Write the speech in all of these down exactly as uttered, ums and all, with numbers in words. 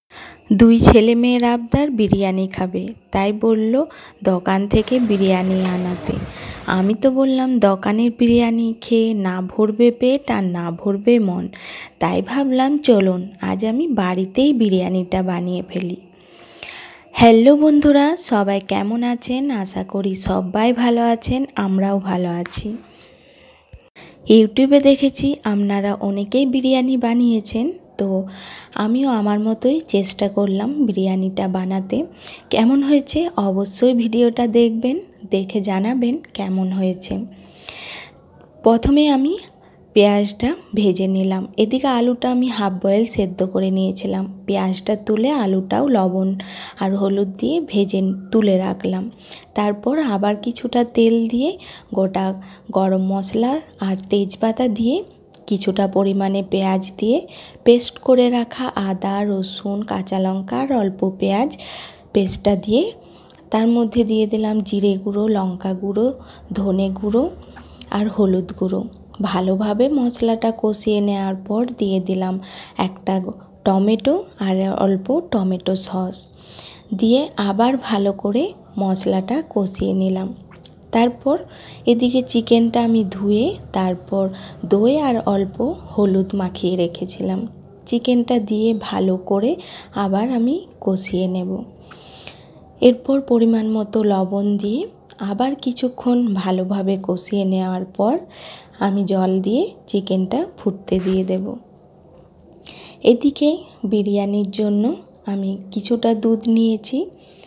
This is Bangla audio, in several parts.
দুই ছেলে মেয়ের আবদার বিরিয়ানি খাবে, তাই বলল দোকান থেকে বিরিয়ানি আনাতে। আমি তো বললাম দোকানের বিরিয়ানি খেয়ে না ভরবে পেট আর না ভরবে মন, তাই ভাবলাম চলুন আজ আমি বাড়িতেই বিরিয়ানিটা বানিয়ে ফেলি। হ্যালো বন্ধুরা, সবাই কেমন আছেন? আশা করি সবাই ভালো আছেন, আমরাও ভালো আছি। ইউটিউবে দেখেছি আপনারা অনেকেই বিরিয়ানি বানিয়েছেন, তো আমিও আমার মতোই চেষ্টা করলাম বিরিয়ানিটা বানাতে। কেমন হয়েছে অবশ্যই ভিডিওটা দেখবেন, দেখে জানাবেন কেমন হয়েছে। প্রথমে আমি পেঁয়াজটা ভেজে নিলাম। এদিকে আলুটা আমি হাফ বয়েল সেদ্ধ করে নিয়েছিলাম। পেঁয়াজটা তুলে আলুটাও লবণ আর হলুদ দিয়ে ভেজে তুলে রাখলাম। তারপর আবার কিছুটা তেল দিয়ে গোটা গরম মশলা আর তেজপাতা দিয়ে কিছুটা পরিমাণে পেঁয়াজ দিয়ে পেস্ট করে রাখা আদা রসুন কাঁচা লঙ্কা আর অল্প পেঁয়াজ পেস্টটা দিয়ে তার মধ্যে দিয়ে দিলাম জিরে গুঁড়ো, লঙ্কা গুঁড়ো, ধনে গুঁড়ো আর হলুদ গুঁড়ো। ভালোভাবে মশলাটা কষিয়ে নেওয়ার পর দিয়ে দিলাম একটা টমেটো আর অল্প টমেটো সস দিয়ে আবার ভালো করে মশলাটা কষিয়ে নিলাম। তারপর এদিকে চিকেনটা আমি ধুয়ে তারপর দই আর অল্প হলুদ মাখিয়ে রেখেছিলাম। চিকেনটা দিয়ে ভালো করে আবার আমি কষিয়ে নেব। এরপর পরিমাণ মতো লবণ দিয়ে আবার কিছুক্ষণ ভালোভাবে কষিয়ে নেওয়ার পর আমি জল দিয়ে চিকেনটা ফুটতে দিয়ে দেব। এদিকে বিরিয়ানির জন্য আমি কিছুটা দুধ নিয়েছি,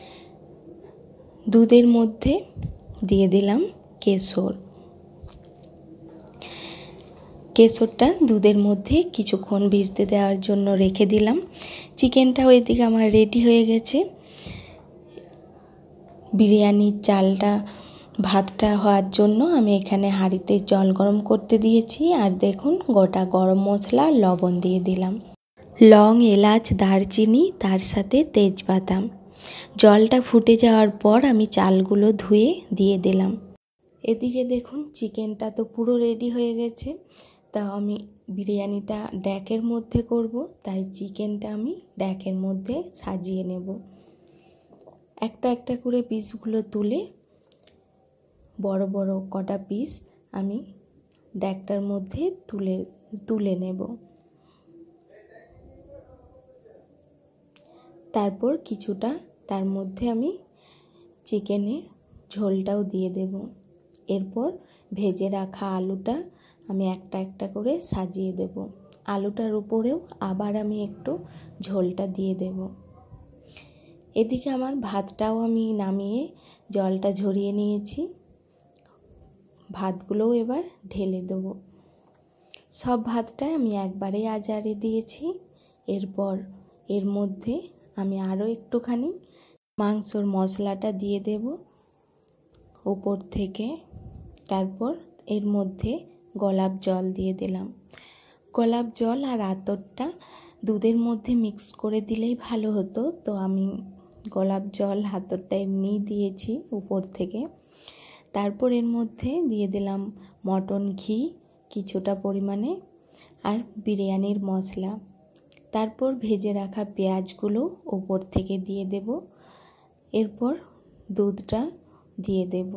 দুধের মধ্যে দিয়ে দিলাম কেশর। কেশরটা দুধের মধ্যে কিছুক্ষণ ভিজতে দেওয়ার জন্য রেখে দিলাম। চিকেনটাও এদিকে আমার রেডি হয়ে গেছে। বিরিয়ানির চালটা ভাতটা হওয়ার জন্য আমি এখানে হাঁড়িতে জল গরম করতে দিয়েছি, আর দেখুন গোটা গরম মশলা লবণ দিয়ে দিলাম, লং এলাচ দারচিনি তার সাথে তেজপাতা। জলটা ফুটে যাওয়ার পর আমি চালগুলো ধুয়ে দিয়ে দিলাম। এদিকে দেখুন চিকেনটা তো পুরো রেডি হয়ে গেছে। তা আমি বিরিয়ানিটা ড্যাকের মধ্যে করব, তাই চিকেনটা আমি ড্যাকের মধ্যে সাজিয়ে নেব। একটা একটা করে পিসগুলো তুলে বড় বড় কটা পিস আমি ড্যাকটার মধ্যে তুলে তুলে নেব। তারপর কিছুটা তার মধ্যে আমি চিকেনের ঝোলটাও দিয়ে দেব। এরপর ভেজে রাখা আলুটা আমি একটা একটা করে সাজিয়ে দেব। আলুটার উপরেও আবার আমি একটু ঝোলটা দিয়ে দেব। এদিকে আমার ভাতটাও আমি নামিয়ে জলটা ঝরিয়ে নিয়েছি। ভাতগুলোও এবার ঢেলে দেব। সব ভাতটাই আমি একবারেই আজারে দিয়েছি। এরপর এর মধ্যে আমি আরও একটুখানি মাংসর মশলাটা দিয়ে দেব উপর থেকে। তারপর এর মধ্যে গোলাপ জল দিয়ে দিলাম। গোলাপ জল আর আতরটা দুধের মধ্যে মিক্স করে দিলেই ভালো হতো, তো আমি গোলাপ জল আতরটা এমনি দিয়েছি উপর থেকে। তারপর এর মধ্যে দিয়ে দিলাম মটন ঘি কিছুটা পরিমাণে আর বিরিয়ানির মশলা। তারপর ভেজে রাখা পেঁয়াজগুলো উপর থেকে দিয়ে দেব। এরপর দুধটা দিয়ে দেব।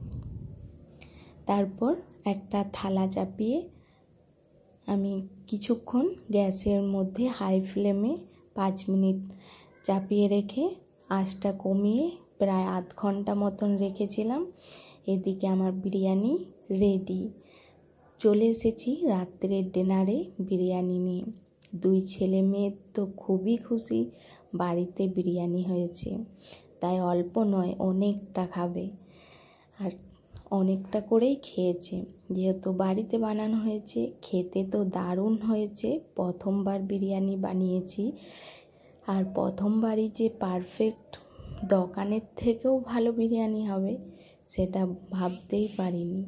তারপর একটা থালা চাপিয়ে আমি কিছুক্ষণ গ্যাসের মধ্যে হাই ফ্লেমে পাঁচ মিনিট চাপিয়ে রেখে আঁচটা কমিয়ে প্রায় আধ ঘন্টা মতন রেখেছিলাম। এদিকে আমার বিরিয়ানি রেডি। চলে এসেছি রাত্রের ডিনারে বিরিয়ানি নিয়ে। দুই ছেলে মেয়ে তো খুবই খুশি, বাড়িতে বিরিয়ানি হয়েছে, তাই অল্প নয় অনেকটা খাবে, আর অনেকটা করেই খেয়েছে। যেহেতু বাড়িতে বানানো হয়েছে, খেতে তো দারুণ হয়েছে। প্রথমবার বিরিয়ানি বানিয়েছি, আর প্রথমবারই যে পারফেক্ট দোকানের থেকেও ভালো বিরিয়ানি হবে সেটা ভাবতেই পারিনি।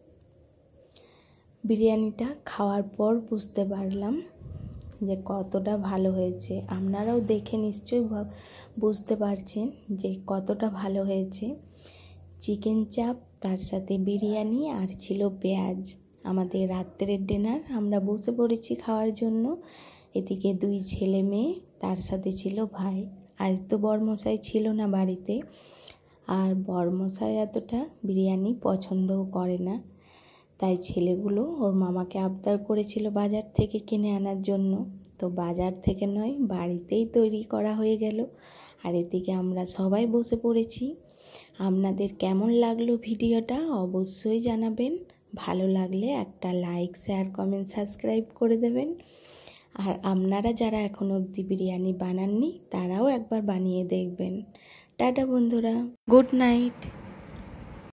বিরিয়ানিটা খাওয়ার পর বুঝতে পারলাম যে কতটা ভালো হয়েছে। আপনারাও দেখে নিশ্চয়ই বুঝতে পারছেন যে কতটা ভালো হয়েছে। চিকেন চাপ তার সাথে বিরিয়ানি আর ছিল পেঁয়াজ। আমাদের রাত্রের ডিনার, আমরা বসে পড়েছি খাওয়ার জন্য। এদিকে দুই ছেলে মেয়ে, তার সাথে ছিল ভাই। আজ তো বরমশাই ছিল না বাড়িতে, আর বরমশাই এতটা বিরিয়ানি পছন্দও করে না, তাই ছেলেগুলো ওর মামাকে আবদার করেছিল বাজার থেকে কিনে আনার জন্য। তো বাজার থেকে নয়, বাড়িতেই তৈরি করা হয়ে গেল। আর এদিকে আমরা সবাই বসে পড়েছি। আপনাদের কেমন লাগলো ভিডিওটা অবশ্যই জানাবেন। ভালো লাগলে একটা লাইক, শেয়ার, কমেন্ট, সাবস্ক্রাইব করে দেবেন। আর আপনারা যারা এখনো অবধি বিরিয়ানি বানাননি তারাও একবার বানিয়ে দেখবেন। টাটা বন্ধুরা, গুড নাইট।